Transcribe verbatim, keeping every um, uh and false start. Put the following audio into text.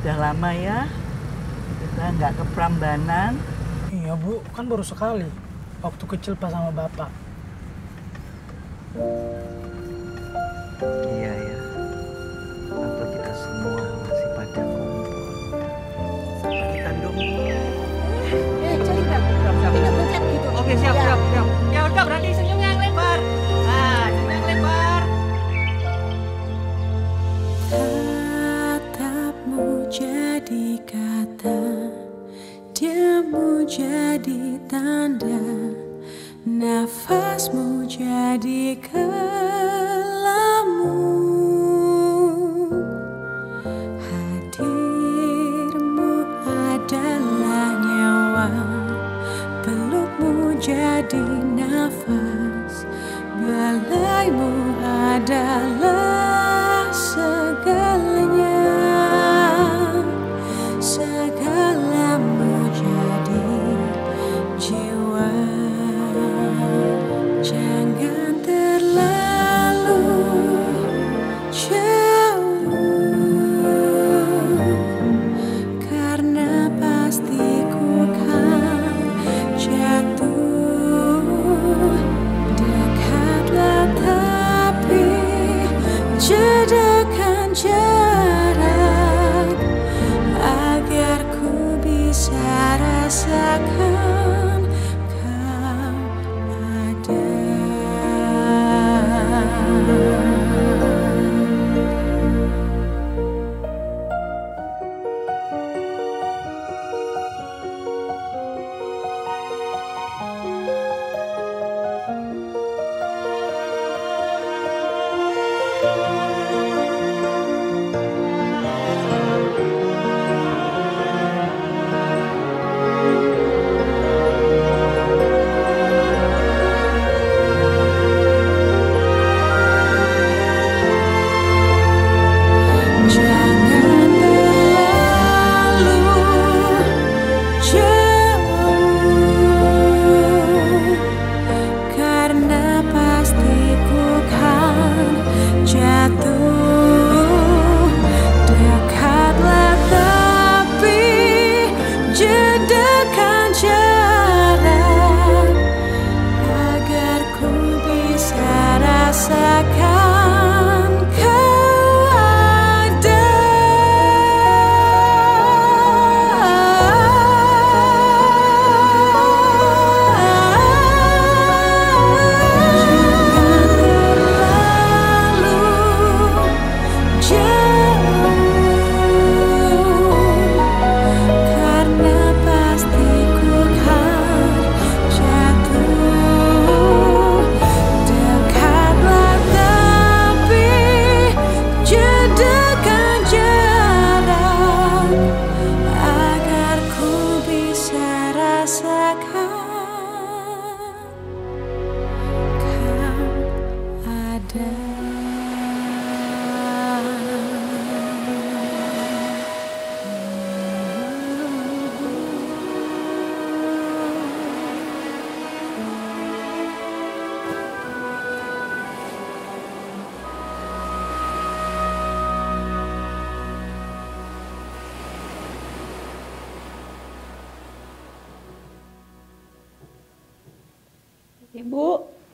Udah lama ya kita nggak ke Prambanan. Iya Bu, kan baru sekali. Waktu kecil pas sama Bapak. Iya ya. Waktu kita semua masih pada kumpul. Seperti kandung. Eh, cerita. Tidak pencet gitu. Oke, siap, siap, siap. Ya udah, berarti senyumnya yang lebar. Nah, senyum yang lebar. Tatapmu jadi kata, diammu jadi tanda, nafasmu jadi kelamu, hadirmu adalah nyawa, pelukmu jadi nafas, belaimu adalah segalanya. Segalamu jadi jiwa, jangan terlalu jauh, karena pasti ku kan jatuh. Dekatlah tapi jadikan jarak, agar ku bisa rasakan kau ada. Ibu,